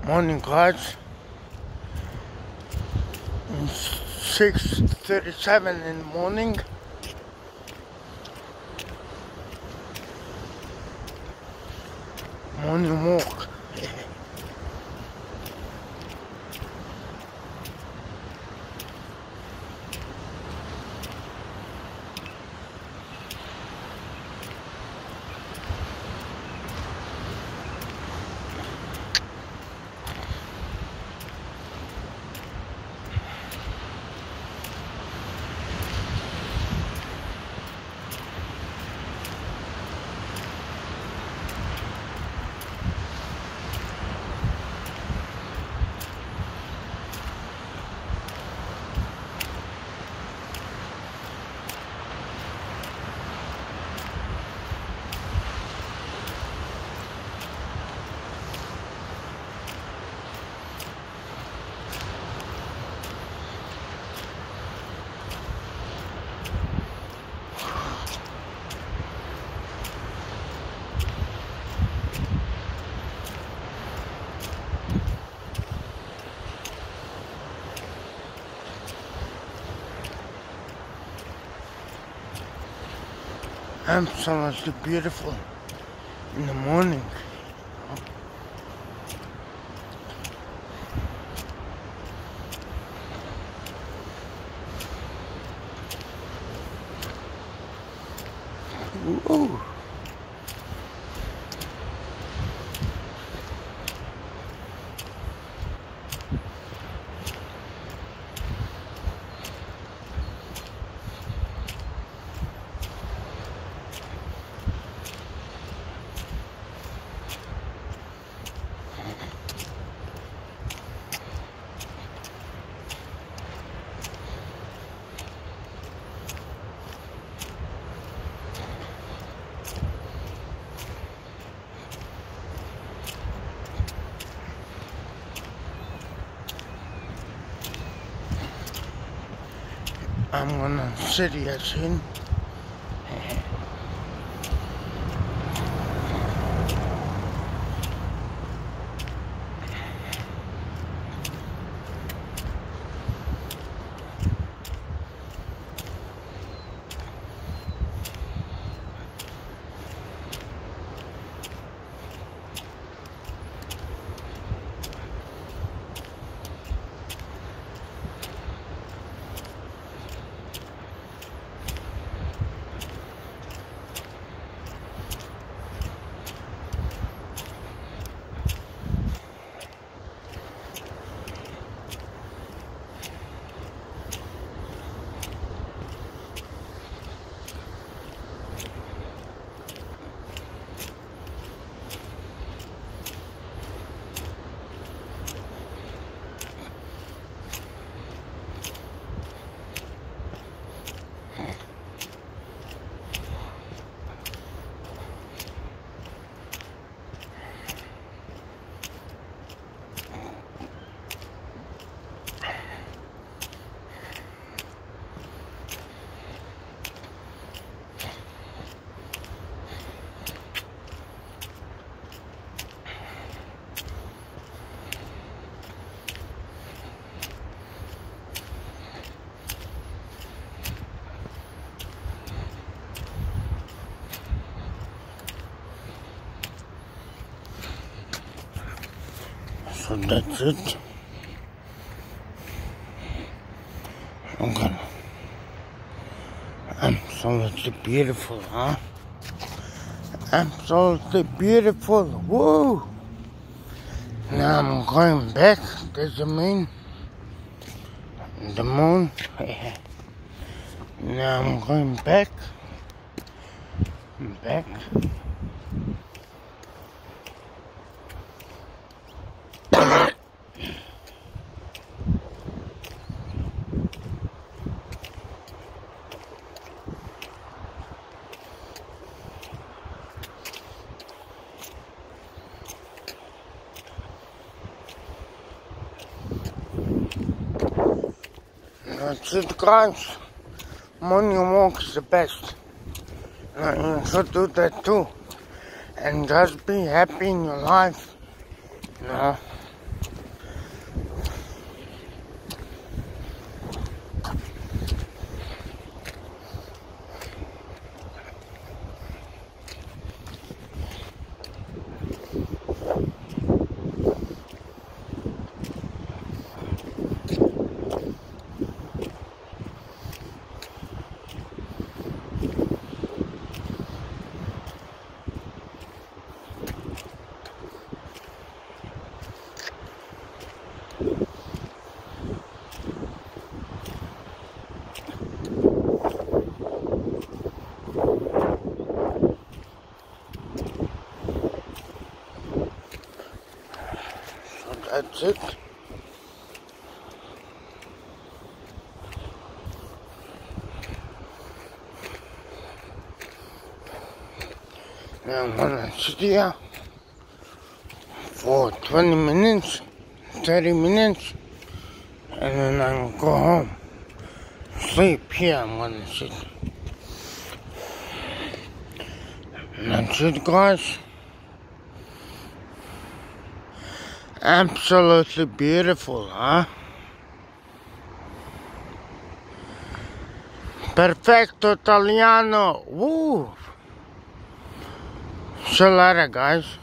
Morning, guys. It's 6:37 in the morning. Morning walk. Absolutely beautiful in the morning. Ooh. I'm gonna sit here soon. So that's it. Okay. Absolutely beautiful, huh? Absolutely beautiful. Woo! Now I'm going back. Does it mean the moon? Now I'm going back. Back. That's it, guys. Morning walk is the best. You should do that too. And just be happy in your life. You know. That's it. Now I'm gonna sit here for 20 minutes, 30 minutes, and then I'm gonna go home. Sleep here, I'm gonna sit. And that's it, guys. Absolutely beautiful, huh? Perfetto Italiano. Woo! See you later, guys.